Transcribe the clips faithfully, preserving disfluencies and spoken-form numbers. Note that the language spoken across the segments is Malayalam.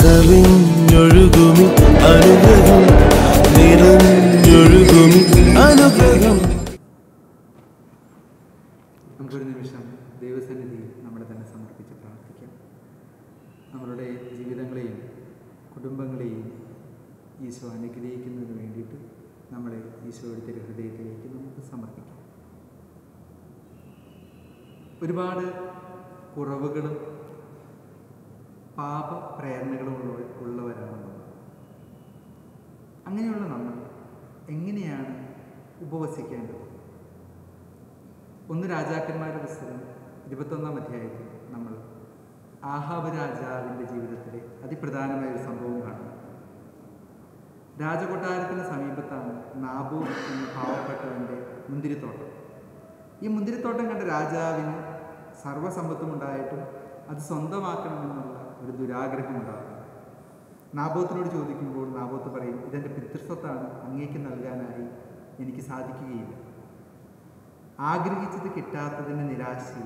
കവിഞ്ഞൊഴുകുമി അനുഗ്രഹം നിറഞ്ഞൊഴുകുമി അനുഗ്രഹം. നമുക്കൊരു നിമിഷം ദൈവസന്നിധിയിൽ നമ്മളെ തന്നെ സമർപ്പിച്ച് പ്രാർത്ഥിക്കാം. നമ്മളുടെ ജീവിതങ്ങളെയും കുടുംബങ്ങളെയും ഈശോ അനുഗ്രഹിക്കുന്നതിന് വേണ്ടിയിട്ട് നമ്മളെ ഈശോയുടെ തിരുഹൃദയത്തിലേക്ക് നമുക്ക് സമർപ്പിക്കാം. ഒരുപാട് കുറവുകളും പാപ പ്രേരണകളും ഉള്ള ഉള്ളവരാണ് നമ്മൾ. അങ്ങനെയുള്ള നമ്മൾ എങ്ങനെയാണ് ഉപവസിക്കേണ്ടത്? ഒന്ന് രാജാക്കന്മാരുടെ പുസ്തകം ഇരുപത്തൊന്നാം അധ്യായത്തിൽ നമ്മൾ ആഹാബ് രാജാവിൻ്റെ ജീവിതത്തിലെ അതിപ്രധാനമായ ഒരു സംഭവം കാണുന്നു. രാജകൊട്ടാരത്തിന് സമീപത്താണ് നാബൂത്ത് എന്ന പാവപ്പെട്ടവൻ്റെ മുന്തിരിത്തോട്ടം. ഈ മുന്തിരിത്തോട്ടം കണ്ട രാജാവിന് സർവ്വസമ്പത്തും ഉണ്ടായിട്ടും അത് സ്വന്തമാക്കണമെന്നുള്ള ഒരു ദുരാഗ്രഹം ഉണ്ടാകും. നാബോത്തിനോട് ചോദിക്കുമ്പോൾ നാബോത്ത് പറയും, ഇതെൻ്റെ പിതൃസ്വത്താണ്, അങ്ങേക്ക് നൽകാനായി എനിക്ക് സാധിക്കുകയില്ല. ആഗ്രഹിച്ചത് കിട്ടാത്തതിൻ്റെ നിരാശയിൽ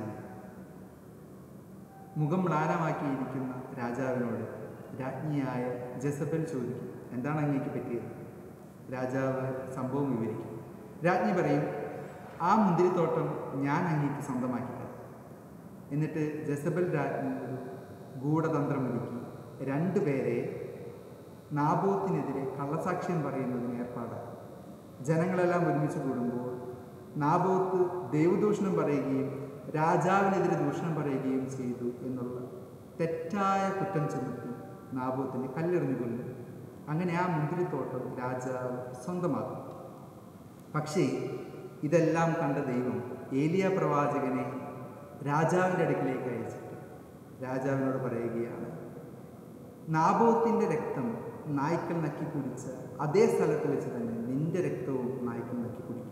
മുഖം മ്ലാനമാക്കിയിരിക്കുന്ന രാജാവിനോട് രാജ്ഞിയായ ജെസബൽ ചോദിക്കും, എന്താണ് അങ്ങേക്ക് പറ്റിയത്? രാജാവ് സംഭവം വിവരിക്കും. രാജ്ഞി പറയും, ആ മുന്തിരിത്തോട്ടം ഞാൻ അങ്ങേക്ക് സ്വന്തമാക്കിത്തരാം. എന്നിട്ട് ജെസബൽ രാജ്ഞി ഒരു ഗൂഢതന്ത്രം ഒരുക്കി രണ്ടുപേരെ നാബോത്തിനെതിരെ കള്ളസാക്ഷ്യം പറയുന്നതിന് ഏർപ്പാടാക്കി. ജനങ്ങളെല്ലാം ഒരുമിച്ച് കൂടുമ്പോൾ നാബോത്ത് ദൈവദൂഷണം പറയുകയും രാജാവിനെതിരെ ദൂഷണം പറയുകയും ചെയ്തു എന്നുള്ള തെറ്റായ കുറ്റം ചുമത്തി നാബോത്തിനെ കല്ലെറിഞ്ഞു കൊല്ലും. അങ്ങനെ ആ മുന്തിരിത്തോട്ടം രാജാവ് സ്വന്തമാക്കും. പക്ഷേ ഇതെല്ലാം കണ്ട ദൈവം ഏലിയ പ്രവാചകനെ രാജാവിൻ്റെ അടുക്കിലേക്ക് അയച്ചിട്ട് രാജാവിനോട് പറയുകയാണ്, നാബോത്തിൻ്റെ രക്തം നായ്ക്കൾ നക്കി കുടിച്ച അതേ സ്ഥലത്ത് വെച്ച് തന്നെ നിന്റെ രക്തവും നായ്ക്കൾ നക്കി കുടിക്കും.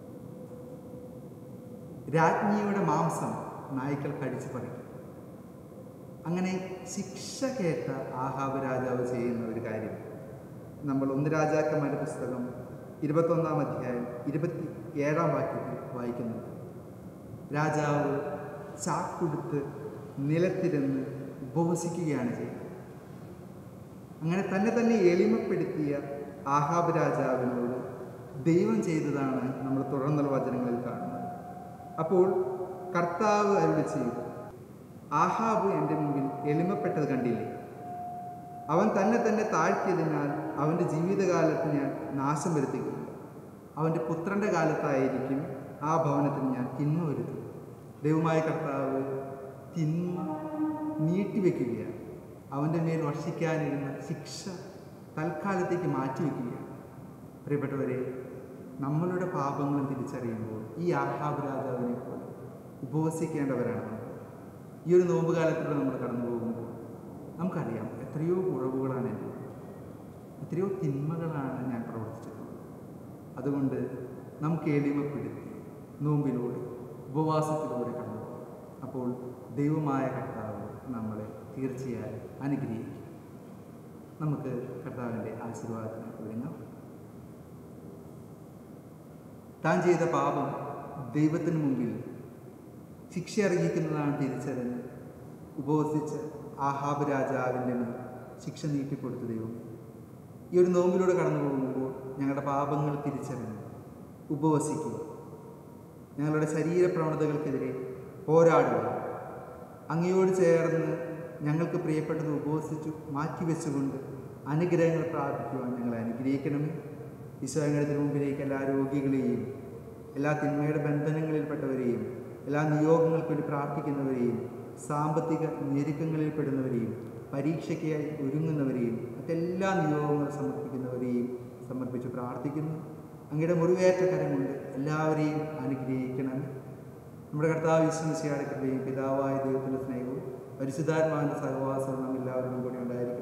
രാജ്ഞിയുടെ മാംസം നായ്ക്കൾ കടിച്ചു പറിക്കും. അങ്ങനെ ശിക്ഷ കേട്ട ആഹാബ് രാജാവ് ചെയ്യുന്ന ഒരു കാര്യം നമ്മൾ ഒന്ന് രാജാക്കന്മാരുടെ പുസ്തകം ഇരുപത്തൊന്നാം അധ്യായം ഇരുപത്തി ഏഴാം വാക്യത്തിൽ വായിക്കുന്നുണ്ട്. രാജാവ് ചാക്കുടുത്ത് നിലത്തിരുന്ന് ഉപവസിക്കുകയാണ് ചെയ്യുന്നത്. അങ്ങനെ തന്നെ തന്നെ എളിമപ്പെടുത്തിയ ആഹാബ് രാജാവിനോട് ദൈവം ചെയ്തതാണ് നമ്മൾ തുടർന്നുള്ള വചനങ്ങളിൽ കാണുന്നത്. അപ്പോൾ കർത്താവ് അരുളി ചെയ്തു, ആഹാബ് എൻ്റെ മുമ്പിൽ എളിമപ്പെട്ടത് കണ്ടില്ലേ? അവൻ തന്നെ തന്നെ താഴ്ത്തിയതിനാൽ അവൻ്റെ ജീവിതകാലത്ത് ഞാൻ നാശം വരുത്തുകയില്ല. അവൻ്റെ പുത്രൻ്റെ കാലത്തായിരിക്കും ആ ഭവനത്തിന് ഞാൻ തിന്മ വരുത്തും. ദൈവമായ കർത്താവ് തിന്മ നീട്ടിവെക്കുകയാണ്. അവൻ്റെ മേൽ വർഷിക്കാനിരുന്ന ശിക്ഷ തൽക്കാലത്തേക്ക് മാറ്റിവെക്കുകയാണ്. പ്രിയപ്പെട്ടവരെ, നമ്മളുടെ പാപങ്ങളും തിരിച്ചറിയുമ്പോൾ ഈ ആഹാബ് രാജാവിനെ പോലെ ഉപവസിക്കേണ്ടവരാണ് നമ്മൾ. ഈ ഒരു നോമ്പുകാലത്തിലൂടെ നമ്മൾ കടന്നു പോകുമ്പോൾ നമുക്കറിയാം എത്രയോ കുറവുകളാണ് എൻ്റെ, എത്രയോ തിന്മകളാണ് ഞാൻ പ്രവർത്തിച്ചിട്ടുള്ളത്. അതുകൊണ്ട് നമുക്ക് എളിമപ്പെടുത്തി നോമ്പിലൂടെ ഉപവാസത്തിലൂടെ കടന്നു പോകും. അപ്പോൾ ദൈവമായ കർത്താവ് നമ്മളെ തീർച്ചയായും അനുഗ്രഹിക്കും. നമുക്ക് കർത്താവിൻ്റെ ആശീർവാദത്തിലേക്ക് ഒരുങ്ങാം. താൻ ചെയ്ത പാപം ദൈവത്തിന് മുമ്പിൽ ശിക്ഷ അർഹിക്കുന്നതാണ് തിരിച്ചറിഞ്ഞ് ഉപവസിച്ച് ആഹാബ് രാജാവിൻ്റെ മേൽ ശിക്ഷ നീട്ടിക്കൊടുത്ത ദൈവം ഈ ഒരു നോമ്പിലൂടെ കടന്നു പോകുമ്പോൾ ഞങ്ങളുടെ പാപങ്ങൾ തിരിച്ചറിഞ്ഞ് ഉപവസിക്കുക, ഞങ്ങളുടെ ശരീര പ്രവണതകൾക്കെതിരെ പോരാടുക, അങ്ങയോട് ചേർന്ന് ഞങ്ങൾക്ക് പ്രിയപ്പെട്ടത് ഉപവസിച്ചു മാറ്റിവെച്ചുകൊണ്ട് അനുഗ്രഹങ്ങൾ പ്രാപിക്കുവാൻ ഞങ്ങളെ അനുഗ്രഹിക്കണമേ. ഈശോയുടെ മുമ്പിലേക്ക് എല്ലാ രോഗികളെയും, എല്ലാ തിന്മയുടെ ബന്ധനങ്ങളിൽപ്പെട്ടവരെയും, എല്ലാ നിയോഗങ്ങൾക്ക് വേണ്ടി പ്രാർത്ഥിക്കുന്നവരെയും, സാമ്പത്തിക ഞെരുക്കങ്ങളിൽ പെടുന്നവരെയും, പരീക്ഷയ്ക്കായി ഒരുങ്ങുന്നവരെയും, മറ്റെല്ലാ നിയോഗങ്ങളും സമർപ്പിക്കുന്നവരെയും സമർപ്പിച്ച് പ്രാർത്ഥിക്കുന്നു. അങ്ങയുടെ മുറിവേറ്റ കരം കൊണ്ട് എല്ലാവരെയും അനുഗ്രഹിക്കണം. നമ്മുടെ കർത്താവ് ഈശോ മിശിഹായുടെ കൃപയും പിതാവായ ദൈവത്തിൻ്റെ സ്നേഹവും പരിശുദ്ധാത്മാവിൻ്റെ സഹവാസവും നാം എല്ലാവരോടും കൂടി ഉണ്ടായിരിക്കും.